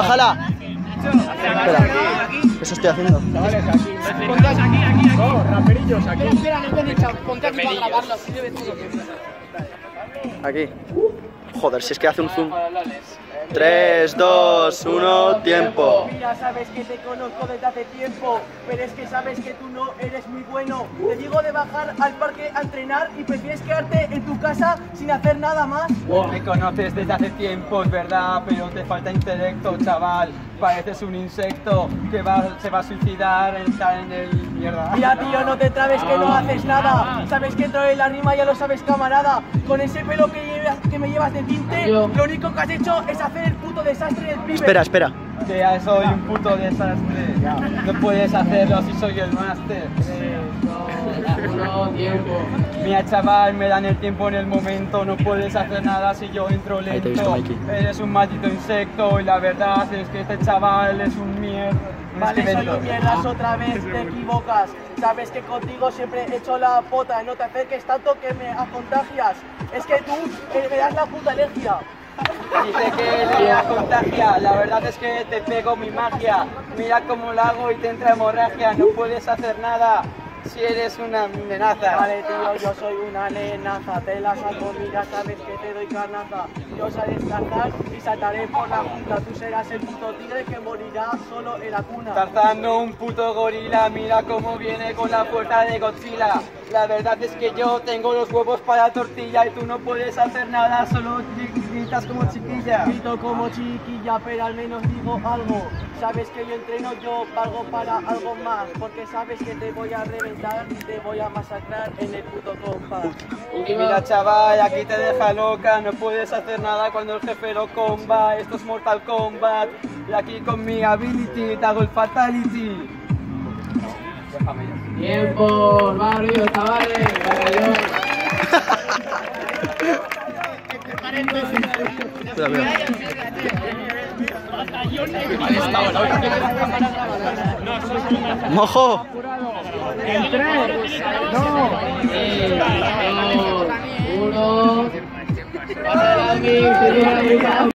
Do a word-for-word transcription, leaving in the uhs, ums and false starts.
bájala. Espera, eso estoy haciendo. Chavales, aquí. Ponte aquí, aquí, aquí. No, raperillos, aquí. Espera, espera, no te he dicho. Ponte aquí para grabarlo, así debe todo. Aquí. Joder, si es que hace un zoom. tres, dos, uno, tiempo. Mira, sabes que te conozco desde hace tiempo, pero es que sabes que tú no eres muy bueno. Te digo de bajar al parque a entrenar y prefieres quedarte en tu casa sin hacer nada más. Me conoces desde hace tiempo, es verdad, pero te falta intelecto, chaval. Pareces un insecto que va, se va a suicidar, está en el mierda. Mira, tío, no te trabes que no haces nada. Sabes que entro en la rima, ya lo sabes, camarada. Con ese pelo que, llevas, que me llevas de tinte, lo único que has hecho es hacer el puto desastre del pibe. Espera, espera. Que ya soy un puto desastre. No puedes hacerlo si soy el máster. No, tiempo. Mira, chaval, me dan el tiempo en el momento, no puedes hacer nada si yo entro Ahí te he visto, lento. Mikey. Eres un maldito insecto y la verdad es que este chaval es un mierda. Vale, soy un mierdas otra vez, te equivocas. Sabes que contigo siempre he hecho la pota. No te acerques tanto que me contagias. Es que tú eh, me das la puta alergia. Dice que le contagia, la verdad es que te pego mi magia. Mira cómo lo hago y te entra hemorragia, no puedes hacer nada si eres una nenaza. Vale, tío, yo soy una nenaza, te la saco, mira, sabes que te doy carnaza. Yo sé descansar y saltaré por la junta. Tú serás el puto tigre que morirá solo en la cuna. Tarzán, no un puto gorila, mira cómo viene con la fuerza de Godzilla. La verdad es que yo tengo los huevos para tortilla y tú no puedes hacer nada, solo gritas como chiquilla. Grito como chiquilla, pero al menos digo algo. Sabes que yo entreno, yo valgo para algo más. Porque sabes que te voy a reventar y te voy a masacrar en el puto compás. Y mira, chaval, aquí te deja loca, no puedes hacer nada cuando el jefe lo comba. Esto es Mortal Kombat y aquí con mi ability te hago el fatality. Déjame ya. Tiempo, barrio, chavales. ¡Mojo! En tres, dos, Uno.